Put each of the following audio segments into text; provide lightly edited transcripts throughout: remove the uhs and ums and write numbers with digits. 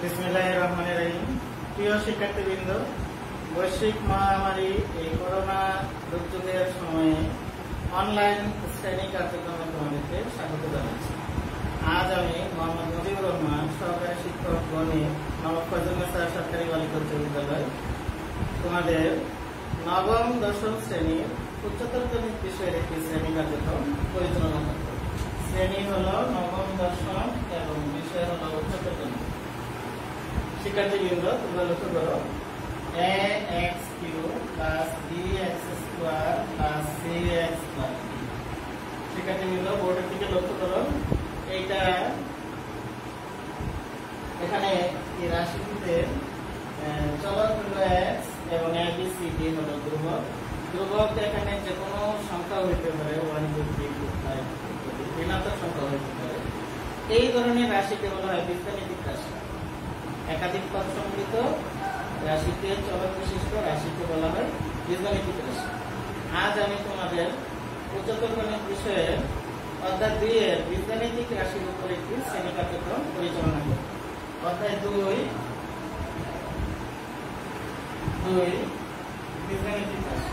বিসমিল্লাহির রহমানির রহিম। প্রিয় শিক্ষার্থীবৃন্দ, বৈশ্বিক মহামারী এই করোনা দুর্যোগের সময়ে অনলাইন শ্রেণী কার্যক্রমে তোমাদেরকে স্বাগত জানাচ্ছি। আজ আমি মোহাম্মদ মুজিবুর রহমান, সহকারী শিক্ষক গণিত, নবাব ফজলুন্নেসা সরকারি বালিকা উচ্চ বিদ্যালয়, তোমাদের নবম দশম শ্রেণীর উচ্চতর গণিত বিষয়ের একটি শ্রেণী কার্যক্রম পরিচালনা করব। শ্রেণী হলো নবম দশম এবং বিষয় হলো উচ্চতর গণিত। শিক্ষার্থীবৃন্দ, তোমরা লক্ষ্য করো, ax cube plus bx square plus cx plus d। শিক্ষার্থীবৃন্দ, বোর্ডের দিকে লক্ষ্য করো। এইটা এখানে এই রাশিটিতে চলক হলো x এবং a b c d হলো ধ্রুবক। ধ্রুবক এখানে যে কোনো সংখ্যা হইতে পারে, 1 2 3 4 5 ঋণাত্মক সংখ্যা হইতে পারে। এই ধরনের রাশিকে বলা হয় বীজগাণিতিক রাশি। একাধিক পদ সম্মিলিত রাশিকে, চলক বিশিষ্ট রাশিকে বলা হয় বীজগাণিতিক রাশি। আজ আমি তোমাদের উচ্চতর গণিত বিষয়ে অধ্যায় 2 এর বীজগাণিতিক রাশির উপর একটি শ্রেণী কার্যক্রম পরিচালনা করব। অধ্যায় 2 বীজগাণিতিক রাশি।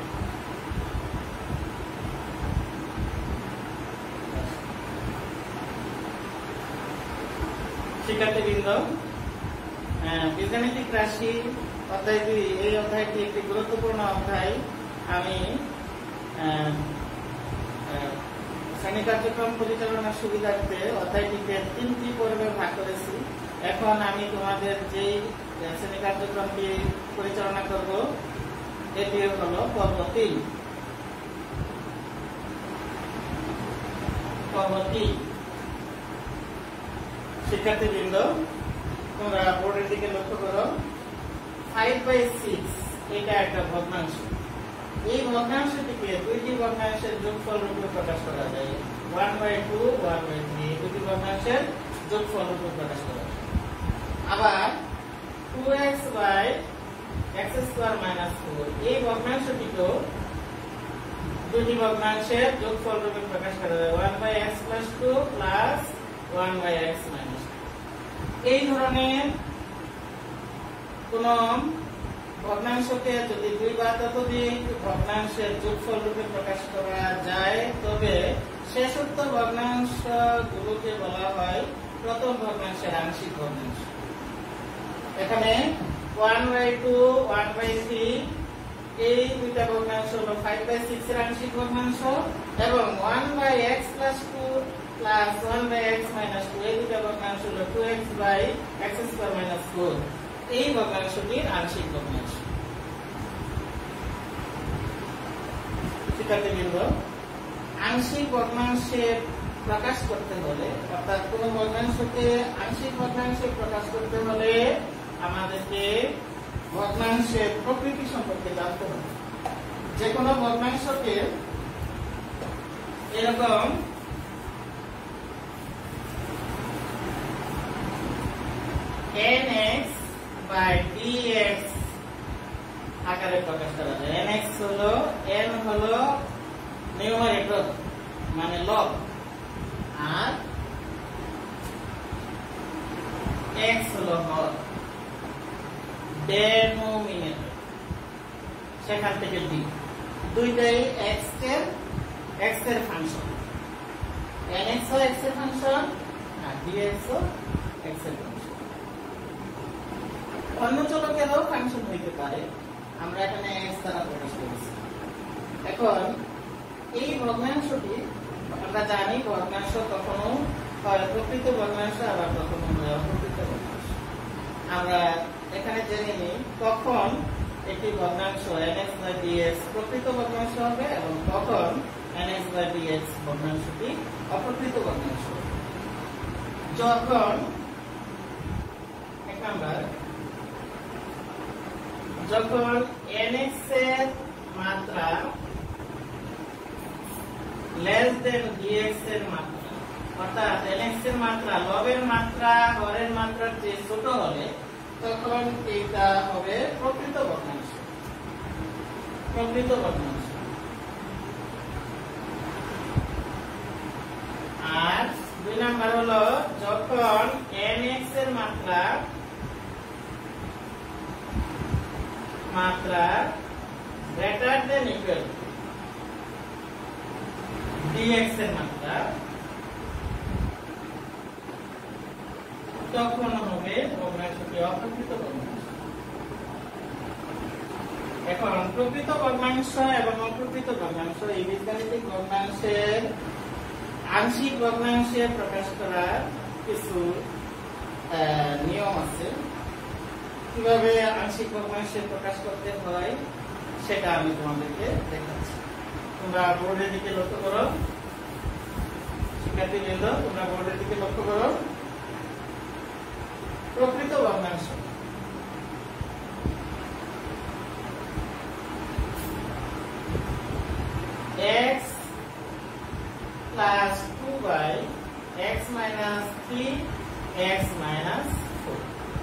শিক্ষার্থীবৃন্দ, বীজগাণিতিক রাশি অধ্যায় 2, এই অধ্যায়টি একটি গুরুত্বপূর্ণ অধ্যায়। আমি শ্রেণী কার্যক্রম পরিচালনার সুবিধার্থে অধ্যায়টিকে 3টি পর্বে ভাগ করেছি। এখন আমি তোমাদের যে শ্রেণী কার্যক্রমটি পরিচালনা করব এটি হলো পর্ব 3। শিক্ষার্থীবৃন্দ, তোমরা বোর্ডের দিকে লক্ষ্য করো। 5/6 এটা একটা ভগ্নাংশ। এই ভগ্নাংশটিকে দুইটি ভগ্নাংশের যোগফল রূপে প্রকাশ করা যায়। 1/2 1/3 এই দুটি ভগ্নাংশের যোগফল রূপে প্রকাশ করা যায়। আবার 2x/x² - 4 এই ভগ্নাংশটিকেও দুটি ভগ্নাংশের যোগফল রূপে প্রকাশ করা যায়। 1/x + 2 + 1/x - 2। এই ধরনের কোন ভগ্নাংশকে যদি দুই বা ততোধিক ভগ্নাংশের যোগফল রূপে প্রকাশ করা যায়, তবে শেষোক্ত ভগ্নাংশগুলোকে বলা হয় প্রথম ভগ্নাংশের আংশিক ভগ্নাংশ। এখানে 1/2 1/3 এই দুইটা ভগ্নাংশ হলো 5/6 এর আংশিক ভগ্নাংশ, এবং 1/x + 2 + 1/x - 2 এই দুইটা ভগ্নাংশ হলো 2x/x² - 4 এই ভগ্নাংশটির আংশিক ভগ্নাংশ। শিক্ষার্থীবৃন্দ, আংশিক ভগ্নাংশে প্রকাশ করতে হলে, অর্থাৎ কোন ভগ্নাংশকে আংশিক ভগ্নাংশে প্রকাশ করতে হলে আমাদেরকে ভগ্নাংশের প্রকৃতি সম্পর্কে জানতে হবে। যে কোনো ভগ্নাংশকে এরকম nx/dx আকারে প্রকাশ করা যায়। nx হলো, n হলো নিউমারেটর মানে লব, আর x হলো হর, ডেনোমিনেটর। সেখান থেকে d, দুইটাই x এর ফাংশন। nx ও x এর ফাংশন আর dx ও x এর ফাংশন। অন্য চলকেরও ফাংশন হইতে পারে, আমরা এখানে x দ্বারা প্রকাশ করেছি। এখন এই ভগ্নাংশটি আমরা জানি, ভগ্নাংশ কখনো হয় প্রকৃত ভগ্নাংশ, আবার কখনো হয় অপ্রকৃত ভগ্নাংশ। আমরা এখানে জেনে নিই কখন একটি ভগ্নাংশ nx/dx প্রকৃত ভগ্নাংশ হবে এবং কখন nx/dx ভগ্নাংশটি অপ্রকৃত ভগ্নাংশ হবে। যখন এক নাম্বার, যখন nx এর মাত্রা dx এর মাত্রা, অর্থাৎ nx এর মাত্রা লবের মাত্রা হরের মাত্রার চেয়ে ছোট হলে তখন এটা হবে প্রকৃত ভগ্নাংশ। আর 2 নাম্বার হলো যখন nx এর মাত্রা মাত্রা greater than equal to dx এর মাত্রা, তখন হবে ভগ্নাংশটি অপ্রকৃত ভগ্নাংশ। এখন প্রকৃত ভগ্নাংশ এবং অপ্রকৃত ভগ্নাংশ, এই বীজগাণিতিক ভগ্নাংশের আংশিক ভগ্নাংশে প্রকাশ করার কিছু নিয়ম আছে। কিভাবে আংশিক ভগ্নাংশে প্রকাশ করতে হয় সেটা আমি তোমাদেরকে দেখাচ্ছি। তোমরা বোর্ডের দিকে লক্ষ্য করো, শিক্ষার্থীবৃন্দ তোমরা বোর্ডের দিকে লক্ষ্য করো। প্রকৃত ভগ্নাংশ x plus 2 by x minus 3 x minus 4,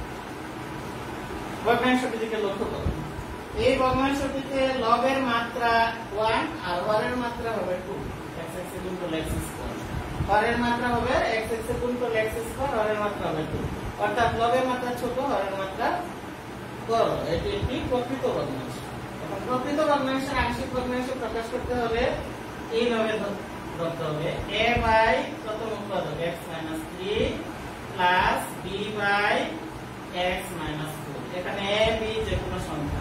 ভগ্নাংশটির দিকে লক্ষ্য করো। এই ভগ্নাংশটিতে লবের মাত্রা 1 আর হরের মাত্রা হবে 2, x গুণিতক x স্কয়ার। হরের মাত্রা হবে x গুণিতক x স্কয়ার, হরের মাত্রা হবে 2, অর্থাৎ লবের মাত্রা ছোট, হরের মাত্রা বড়। এটি একটি প্রকৃত ভগ্নাংশ। এখন প্রকৃত ভগ্নাংশের আংশিক ভগ্নাংশ প্রকাশ করতে হলে এইভাবে ধরতে হবে a বাই প্রথম উৎপাদক x 3 plus b by x 4। এখানে a b যে কোনো সংখ্যা।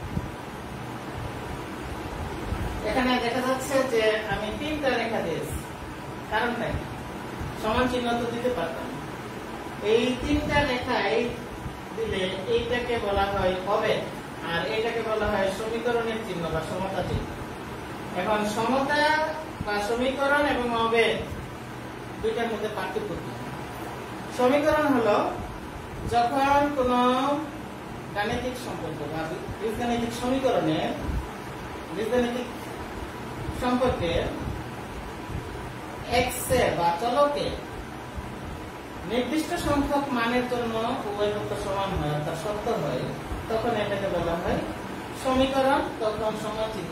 এখানে দেখা যাচ্ছে যে আমি তিনটা রেখা দিয়েছি, কারণটা কি? সমান চিহ্ন তো দিতে পারতাম। এই তিনটা রেখায় দিলে এইটাকে বলা হয় অবেদ, আর এটাকে বলা হয় সমীকরণের চিহ্ন বা সমতা চিহ্ন। এখন সমতা বা সমীকরণ এবং অবেদ দুইটার মধ্যে পার্থক্য কি? সমীকরণ হলো যখন কোন গাণিতিক সম্পর্ক বা বীজগাণিতিক সমীকরণের বীজগাণিতিক সম্পর্কে x এর বা চলকে নির্দিষ্ট সংখ্যক মানের জন্য উভয় পক্ষ সমান হয় অর্থাৎ সত্য হয়, তখন এটাকে বলা হয় সমীকরণ, তখন সমান চিহ্ন।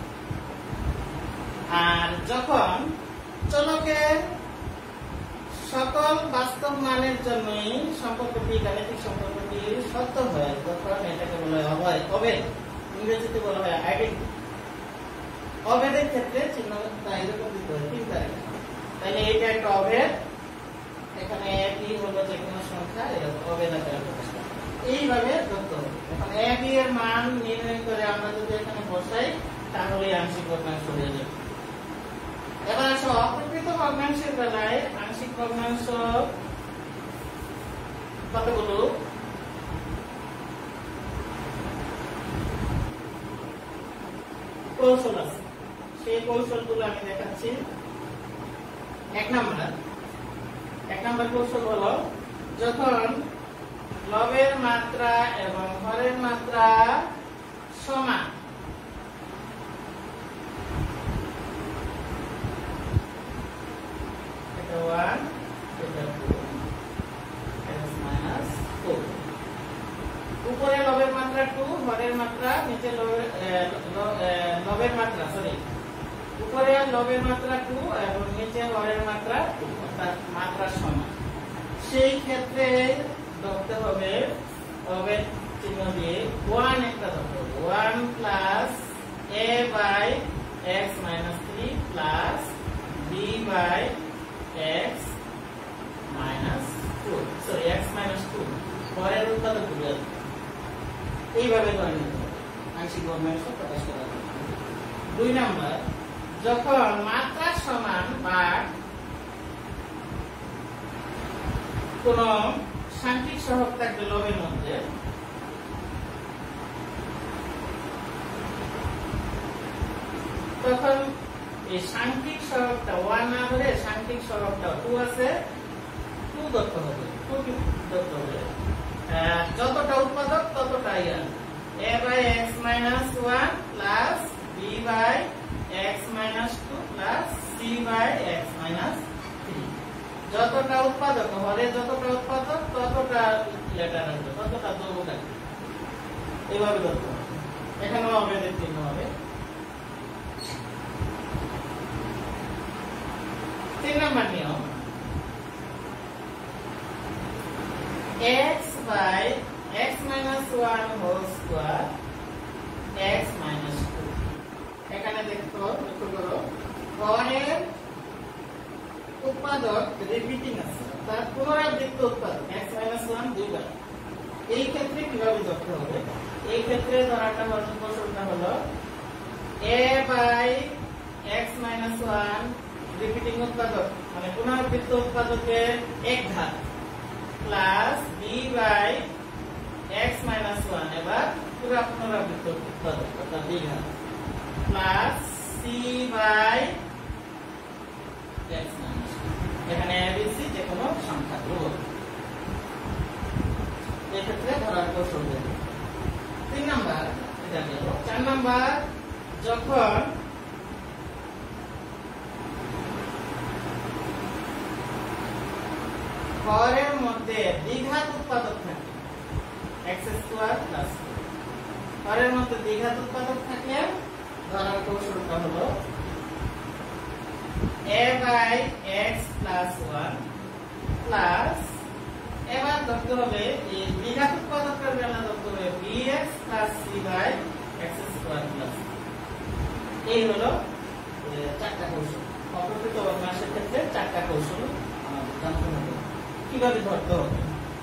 আর যখন চলকের সকল বাস্তব মানের জন্যই সম্পর্কটি গাণিতিক সম্পর্কটি সত্য হয়, তখন এটাকে বলা হয় অবেদ, ইংরেজিতে বলা হয় আইডেন্টিটি। অবেদের ক্ষেত্রে চিহ্নটা এরকম দিতে হয় তিনটা রেখা। তাহলে এইটা একটা অবেদ, এখানে a b হলো যে কোনো সংখ্যা, এরকম অবেদ আকারে প্রকাশ করা। এইভাবে ধরতে হবে। এখন a b এর মান নির্ণয় করে আমরা যদি এখানে বসাই তাহলে আংশিক ভগ্নাংশ হয়ে যাবে। এবার আসো অপ্রকৃত ভগ্নাংশের বেলায় আংশিক ভগ্নাংশ কতগুলো? কৌশল আছে, সেই কৌশলগুলো আমি দেখাচ্ছি। এক নাম্বার কৌশল হলো যখন লবের মাত্রা এবং হরের মাত্রা সমান, এটা 1 এটা 2 x minus 4, উপরে লবের মাত্রা 2, হরের মাত্রা নিচে লবের মাত্রা উপরে লবের মাত্রা 2 এবং নিচে হরের মাত্রা 2, অর্থাৎ মাত্রা সমান। সেই ক্ষেত্রে ধরতে হবে অবেদ চিহ্ন দিয়ে 1 একটা ধরতে হবে, 1 plus a by x minus 3 plus b by x minus 2, sorry x minus 2, হরের উৎপাদক ভুলে যাবে। এইভাবে করে নিতে হবে আংশিক ভগ্নাংশ প্রকাশ করা হবে। 2 নাম্বার, যখন মাত্রা সমান বা কোন সাংখ্যিক সহগ থাকবে লবের মধ্যে, তখন এই সাংখ্যিক সহগটা 1 না ধরে সাংখ্যিক সহগটা 2 আছে, 2 ধরতে হবে। যতটা উৎপাদক ততটাই a by x minus 1 plus b by x minus 2 plus c by x minus 3। যতটা উৎপাদক হরে যতটা উৎপাদক ততটা লেটার আসবে, ততটা দৈর্ঘ্য থাকবে। এইভাবে ধরতে হবে। এখানেও অবেদের চিহ্ন হবে। 3 নম্বর নিয়ম, x by x minus 1 whole square x minus 2। এখানে দেখো লক্ষ্য করো হরের উৎপাদক রিপিটিং আছে তার পুনরাবৃত্ত উৎপাদক x minus 1 দুইবার। এই ক্ষেত্রে কিভাবে ধরতে হবে? এই ক্ষেত্রে ধরাটা কৌশলটা হলো a by x minus 1 repeating উৎপাদক মানে পুনরাবৃত্ত উৎপাদকের এক ঘাত plus b by x minus 1 এবার পুরো পুনরাবৃত্ত উৎপাদক অর্থাৎ b ঘাত plus c by x minus 1। এখানে a b c যে কোনো সংখ্যা ধ্রুবক। এই ক্ষেত্রে ধরার কৌশল দেব। 3 নাম্বার এটা দেব। 4 নাম্বার যখন হরের মধ্যে দ্বিঘাত উৎপাদক থাকে x স্কয়ার প্লাস হরের মধ্যে দ্বিঘাত উৎপাদক থাকলে ধরার কৌশলটা হলো a by x plus 1 plus এবার ধরতে হবে এই দ্বিঘাত উৎপাদকের বেলা ধরতে হবে bx plus c by x square plus. এই হলো চারটা কৌশল। অপ্রকৃত ভগ্নাংশের ক্ষেত্রে চারটা কৌশল আমাদের জানতে হবে কিভাবে ধরতে হবে।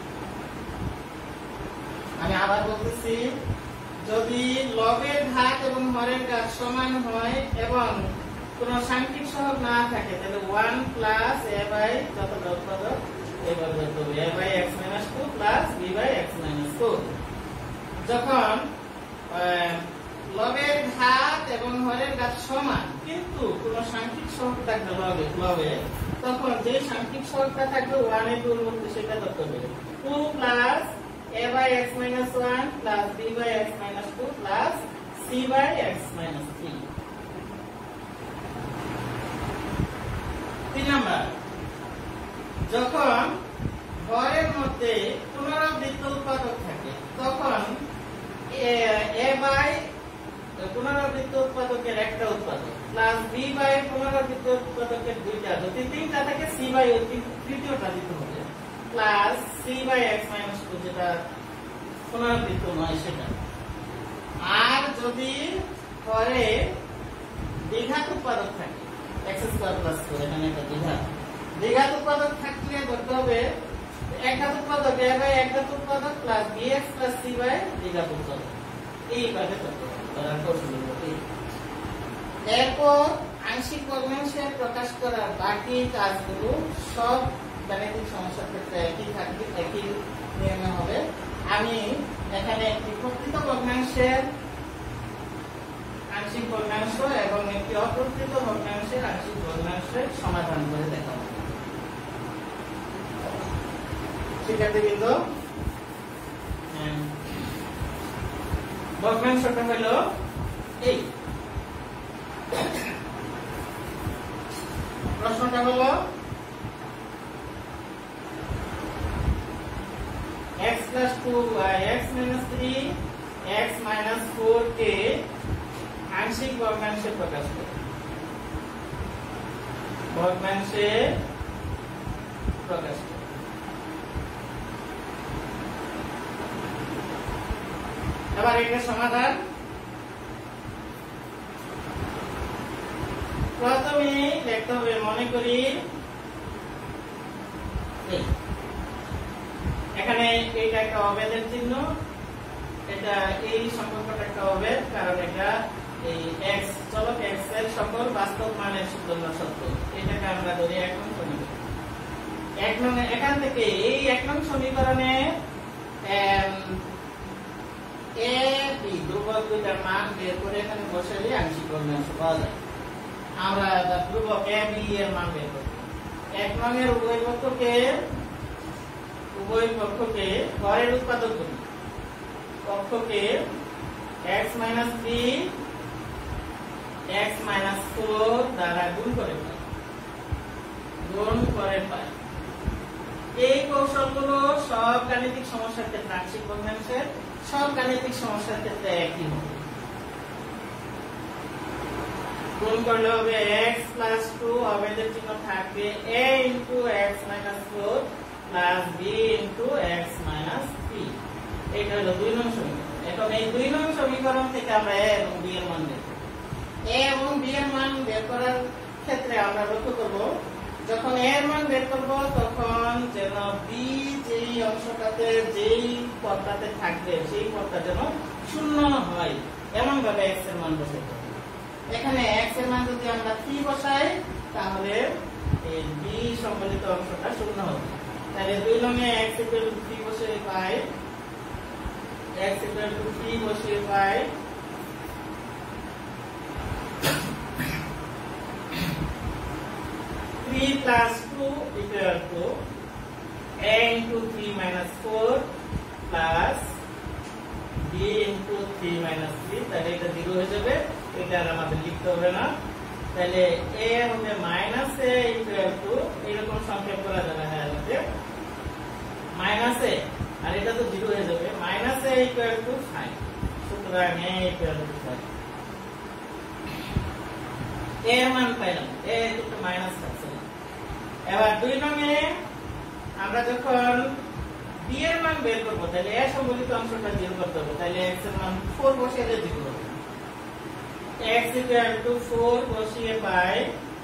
আমি আবার বলতেছি, যদি লবের ঘাত এবং হরের ঘাত সমান হয় এবং কোন সাংখ্যিক সহগ না থাকে তাহলে 1 প্লাস a বাই যত উৎপাদক এইভাবে ধরতে হবে a by x minus 2 plus b by x minus 2। যখন লবের ঘাত এবং হরের ঘাত সমান কিন্তু কোন সাংখ্যিক সহগ থাকবে লবে তখন যে সাংখ্যিক সহগটা থাকবে 1 এর পরিবর্তে সেটা ধরতে হবে 2 plus a by x minus 1 plus b by x minus 2 plus c by x minus 3। 3 number যখন হরের মধ্যে পুনরাবৃত্ত উৎপাদক থাকে তখন a by পুনরাবৃত্ত উৎপাদকের একটা উৎপাদক প্লাস b by পুনরাবৃত্ত উৎপাদকের দুইটা, যদি তিনটা থাকে c by তৃতীয়টা দিতে হবে plus c by x minus 2 যেটা পুনরাবৃত্ত নয় সেটা। আর যদি পরে দ্বিঘাত উৎপাদক থাকে x স্কয়ার প্লাস 2 এখানে একটা দ্বিঘাত উৎপাদক থাকলে ধরতে হবে এক ঘাত উৎপাদক a by এক ঘাত উৎপাদক plus bx plus c by দ্বিঘাত উৎপাদক। এইভাবে ধরতে হবে। এরপর আংশিক ভগ্নাংশে প্রকাশ করার বাকি কাজগুলো সব গাণিতিক সমস্যার ক্ষেত্রে একই থাকবে, একই নিয়মে হবে। আমি এখানে একটি প্রকৃত ভগ্নাংশের আংশিক ভগ্নাংশ এবং একটি অপ্রকৃত ভগ্নাংশের আংশিক ভগ্নাংশের সমাধান করে দেখাবো। শিক্ষার্থীবৃন্দ, ভগ্নাংশটা হলো এই। প্রশ্নটা হলো x plus 2y x minus 3 x minus 4 কে আংশিক ভগ্নাংশে প্রকাশ করে। ভগ্নাংশে প্রকাশ করে। এবার এটার সমাধান প্রথমে লিখতে হবে। মনে করি এখানে এটা একটা অবেদের চিহ্ন, এটা এই সম্পর্কটা একটা অবেদ, কারণ এটা এই x চলক x এর সকল বাস্তব মানের জন্য সত্য। এটাকে আমরা ধরি 1 নং সমীকরণ। 1 নং এখান থেকে এই 1 নং সমীকরণে a b ধ্রুবক দুইটার মান বের করে এখানে বসালে আংশিক ভগ্নাংশ পাওয়া যায়। আমরা ধ্রুবক a b এর মান বের করি। 1 নং এর উভয় পক্ষকে হরের উৎপাদক করি। পক্ষকে x minus 3 x minus 4 দ্বারা গুণ করে পাই। এই কৌশলগুলো সব গাণিতিক সমস্যার ক্ষেত্রে আংশিক ভগ্নাংশের সব গাণিতিক সমস্যার ক্ষেত্রে একই হবে। গুণ করলে হবে x plus 2 অবেদের চিহ্ন থাকবে a into x minus 4 plus b into x minus 3। এটা হলো 2 নং সমীকরণ। এখন এই 2 নং সমীকরণ থেকে আমরা a এবং b এর মান বের করব। a এবং b এর মান বের করার ক্ষেত্রে আমরা লক্ষ্য করব যখন a এর মান বের করব তখন যেন b যেই অংশটাতে যেই পদটাতে থাকবে সেই পদটা যেন শূন্য হয় এমন ভাবে x এর মান বসাতে হবে। এখানে x এর মান যদি আমরা 3 বসাই তাহলে এই b সম্বলিত অংশটা শূন্য হবে। তাহলে 2 নং এ x 3 বসিয়ে পাই x 3 বসিয়ে পাই 3 plus 2 equal to a into 3 minus 4 plus b into 3 minus 3 তাহলে এটা 0 হয়ে যাবে, এটা আর আমাদের লিখতে হবে না। তাহলে a হবে minus a equal to এরকম সংক্ষেপ করা যাবে, হ্যাঁ লিখে minus a আর এটা তো 0 হয়ে যাবে, minus a equal to 5 সুতরাং a equal to 5 a এর মান পাইলাম, a একটু মাইনাস থাকছে। এবার 2 নং এ আমরা যখন b এর মান বের করব তাহলে a সম্বলিত অংশটা 0 করতে হবে, তাহলে x এর মান 4 বসিয়ে দিলে 0 হবে। x equal to 4 বসিয়ে পাই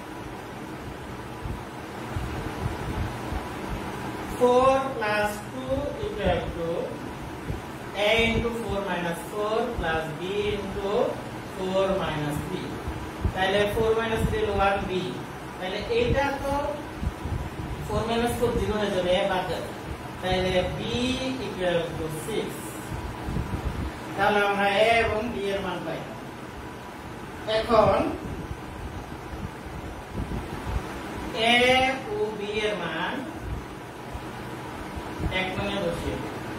4 plus 2 equal to a into 4 minus 4 plus b into 4 minus 3 তাহলে 4 minus 3 হলো 1b, তাহলে এইটা তো 4 minus 4 0 হয়ে যাবে, a বাদ যাবে, তাহলে b equal to 6। তাহলে আমরা a এবং b এর মান পাই। এখন a ও b এর মান এক নং এ বসিয়ে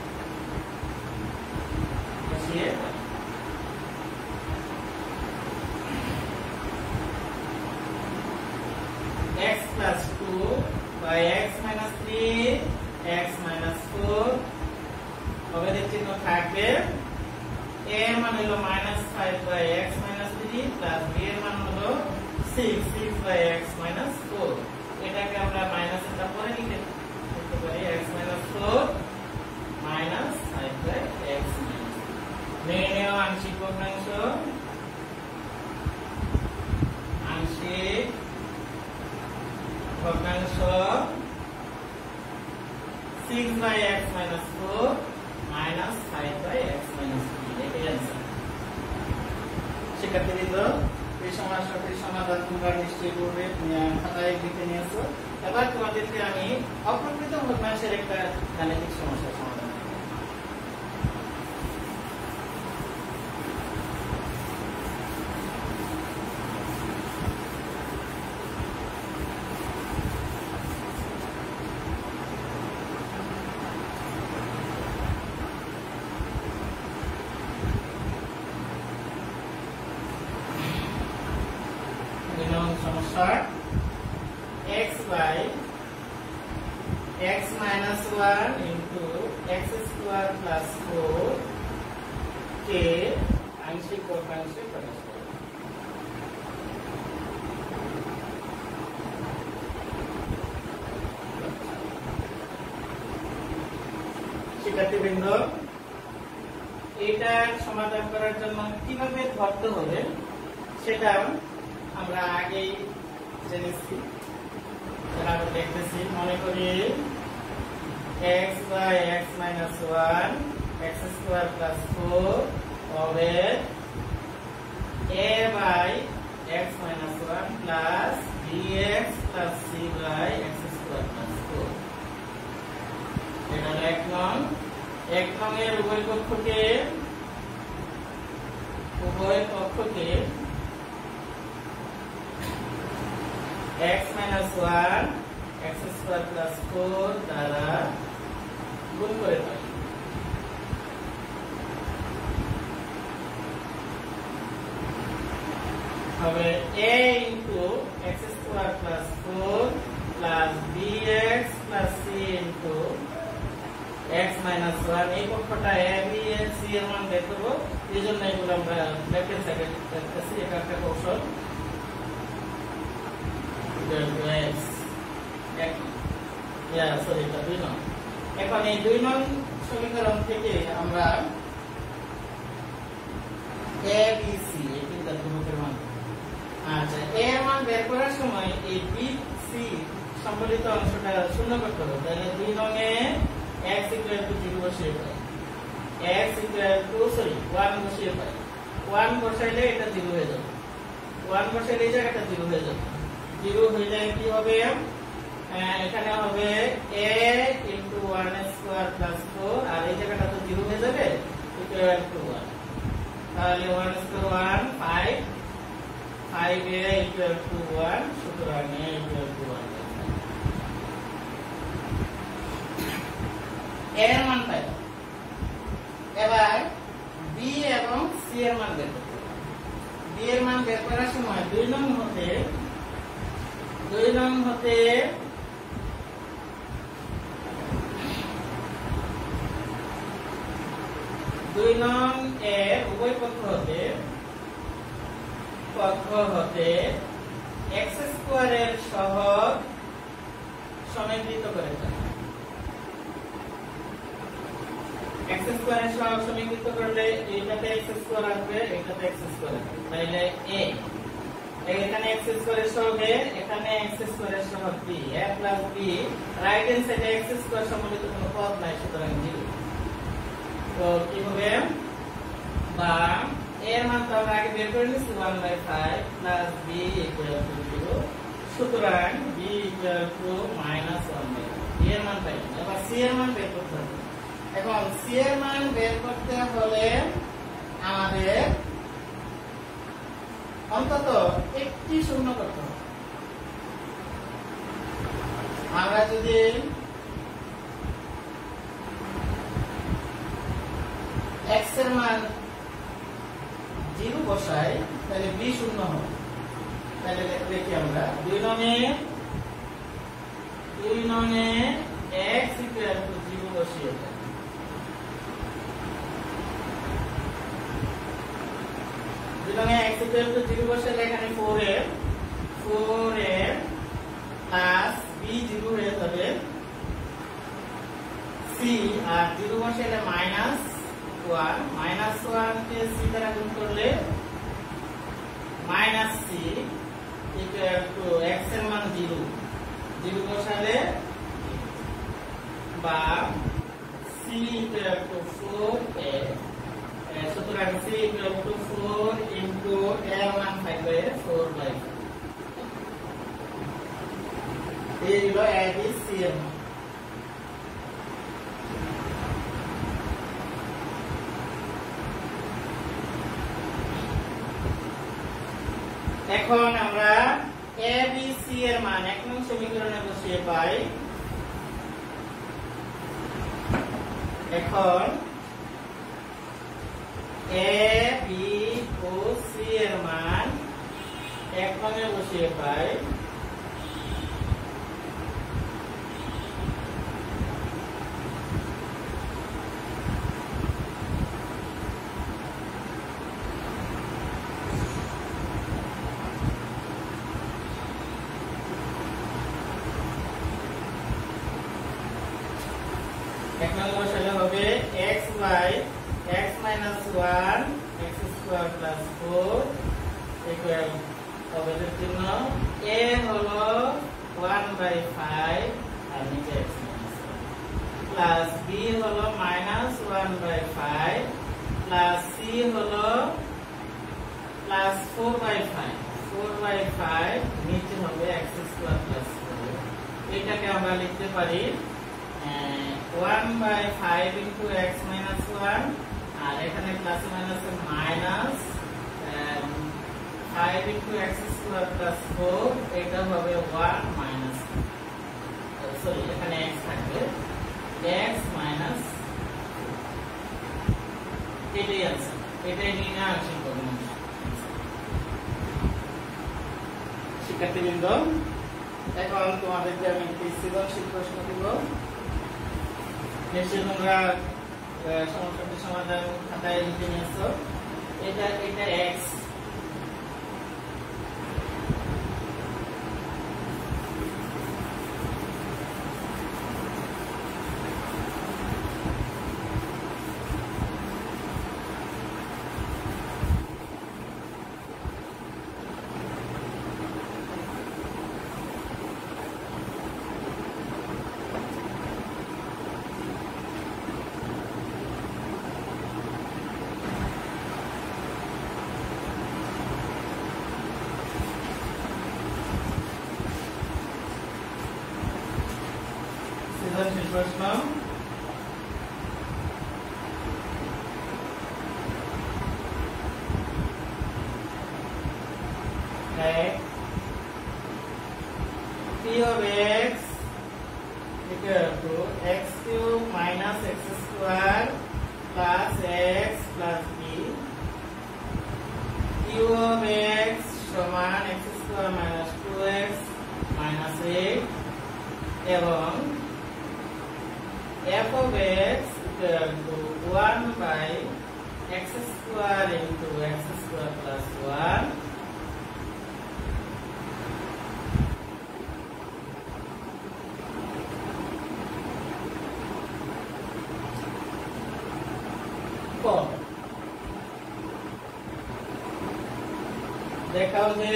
x plus 2 by x minus 3 x minus 4 অবেদের চিহ্ন থাকবে, a এর মান হলো -5 by x minus 3 plus b এর মান হলো 6 by x minus 4। এটাকে আমরা মাইনাস এটা পরে লিখতে পারি x minus 4 minus 5 by x minus 3 নেও আংশিক ভগ্নাংশ ভগ্নাংশ 6 by x minus 4 minus 5 by x minus 3 এটাই आंसर। শিক্ষার্থীবৃন্দ এই সমস্যাটির সমাধান তোমরা নিশ্চয়ই করবে, খাতায় লিখে নিয়েছো। এবার তোমাদেরকে আমি অপ্রকৃত ভগ্নাংশের একটা গাণিতিক সমস্যা সমাধান করব। সমস্যা x by x minus 1 into x square plus 4 কে আংশিক ভগ্নাংশে প্রকাশ করো। শিক্ষার্থীবৃন্দ এটার সমাধান করার জন্য কিভাবে ধরতে হবে সেটা আমরা আগেই জেনেছি, আমরা দেখতেছি। মনে করি x by x minus 1 x square plus 4 হবে a by x minus 1 plus bx plus c by x square plus 4। এটা এক নং এর উভয় পক্ষকে x minus 1 x square plus 4 দ্বারা গুণ করে পাই। হবে a into x square plus 4 plus bx plus c into x minus 1 এই পক্ষটা a b and c এর মান বের করব, এইজন্য এগুলো আমরা লেফট সাইডে লিখতেছি। এটা একটা কৌশল। এখন এই 2 নং সমীকরণ থেকে আমরা এ বি সি এই তিনটা ধ্রুবকের মান। আচ্ছা, এ এর মান বের করার সময় এই বি সি সম্বলিত অংশটা শূন্য করতে হবে। তাহলে 2 নং এ x = 0 বসিয়ে পাই, x = 1 বসিয়ে পাই। 1 বসাইলে এটা 0 হয়ে যাবে, 1 বসাইলে এই জায়গাটা 0 হয়ে যাবে। 0 হয়ে যায় কি হবে, এখানে হবে a * 1² + 4 আর এই জায়গাটা তো 0 হয়ে যাবে, = 1। তাহলে 1² 1 5 5 a = 1, সুতরাং a = 1। এর মান পাই। এবার বি এবং সি এর মান বের করতে হবে। বি এর মান বের করার সময় 2 নং হতে 2 নং এর উভয় পক্ষ হতে x² এর সহগ সমীকৃত করে দেয়। x² এর সহগ সমীকৃত করলে এইটাতে x² আসবে, এটাতে x² আসবে। তাহলে a এখানে x² এর সহগ a, এখানে x² এর সহগ b, a + b, right hand সাইডে x² সম্বলিত কোনো পদ নাই, সুতরাং 0। তো কি হবে, বা এর মান তো আমরা আগে বের করে নিয়েছি 1/5 + b = 0, সুতরাং b = -1/5। b এর মান পাই। এবার c এর মান বের করতে হবে। এখন c এর মান বের করতে হলে আমাদের অন্তত একটি শূন্য করতে হবে। আমরা যদি x এর মান 0 বসাই তাহলে b শূন্য হবে। তাহলে দেখি আমরা 2 নং এ x = 0 বসিয়ে দেব। 2 নং এ x = 0 বসালে এখানে 4a প্লাস b 0 হয়ে যাবে, c আর 0 বসালে -1, -1 কে c দ্বারা গুণ করলে -c = x এর মান 0 বসালে, বা c = 4a, সুতরাং c = 4 * এর মান থাকবে 4/5। এই হলো a b c এর মান। এখন আমরা a b c এর মান 1 নং সমীকরণে বসিয়ে পাই। এখন a b ও c এর মান 1 নং এ বসিয়ে পাই। এক নং বসালে হবে x by x minus 1 x square plus 4 equal হবে জন্য a হলো 1/5 আর নিচে x minus 1 প্লাস b হলো -1/5 প্লাস c হলো প্লাস 4/5 নিচে হবে x square plus 4। এটাকে আমরা লিখতে পারি 1/5 into x minus 1 আর এখানে plus minus minus 5 into x square plus 4 এটা হবে 1 মাইনাস সরি এখানে x থাকবে x minus এটাই আছে, এটাই নির্ণায়ক করুন। শিক্ষার্থীবৃন্দ, এখন তোমাদেরকে আমি একটি সৃজনশীল প্রশ্ন দিব। নিশ্চয়ই তোমরা সমস্যাটি সমাধান খাতায় লিখে নিয়েছো। এটা x, প্রশ্ন। P of x equal to x cube minus x square plus x plus b. Q of x সমান x square minus 2x minus 8 এবং f of x equal to 1 by x square into x square plus 1 দেখাও যে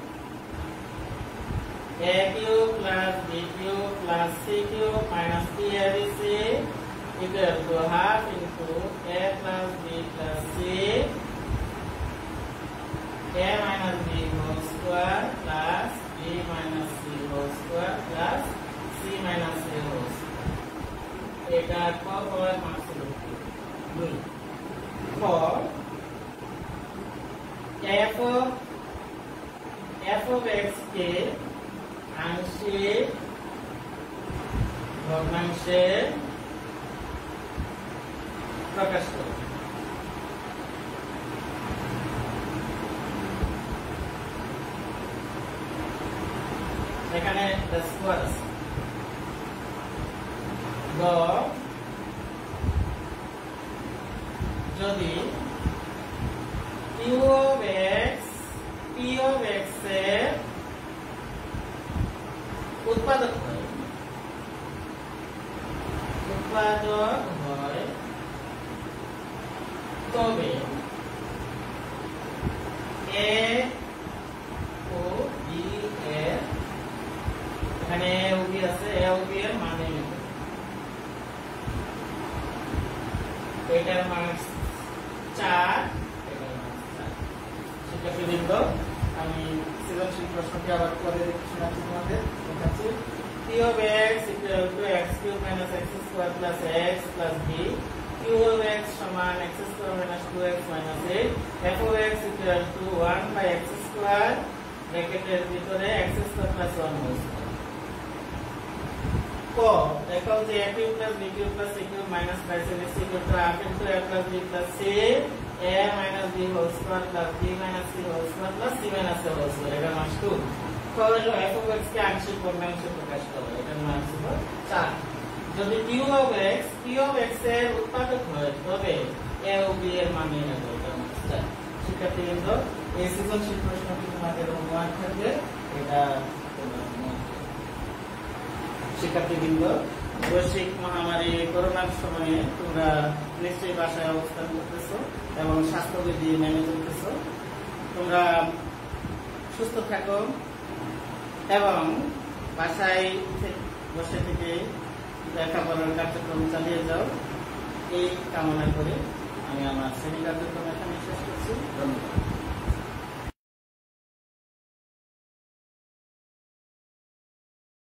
a cube plus b cube plus c cube minus 3abc equal to half into a plus b plus c a minus b whole square plus b minus c whole square plus c minus a whole square. এটা কবার মাসুল দুই for f of x কে আংশিক ভগ্নাংশে প্রকাশ করো। এখানে square আছে। যদি Q of x P of x এর উৎপাদক হয় তবে a ও b এর এখানে a ও b আছে, a ও b এর মান নিতে এটার মান 4 শিক্ষার্থীবৃন্দ আমি সৃজনশীল প্রশ্নটি আবার করে শোনাচ্ছি তোমাদের। দেখাচ্ছি P of x equal to x cube minus x square plus x plus b. Q of x সমান x square minus 2x minus 8. F of x equal to 1 by x square ব্র্যাকেটের ভিতরে x square plus 1 whole square. দেখাও যে a cube plus b cube plus c cube minus 5ac equal to half into a plus b plus c a minus b whole square plus b minus c whole square plus c minus a whole square. এটা মান 2। তাহলে f of x কে আংশিক ভগ্নাংশে প্রকাশ করো। এটার মান ছিল 4। যদি q of x p of x এর উৎপাদক হয় তবে a ও b এর মান নির্ণয় করো। এটা মান 4। শিক্ষার্থীবৃন্দ এই সৃজনশীল প্রশ্নটি তোমাদের হোমওয়ার্ক থাকবে। এটা শিক্ষার্থীবৃন্দ বৈশ্বিক মহামারী করোনার সময়ে তোমরা নিশ্চয়ই বাসায় অবস্থান করতেছো এবং স্বাস্থ্যবিধি মেনে চলতেছো। তোমরা সুস্থ থাকো এবং বাসায় বসে থেকে লেখাপড়ার কার্যক্রম চালিয়ে যাও, এই কামনা করে আমি আমার শ্রেণী কার্যক্রম এখানে শেষ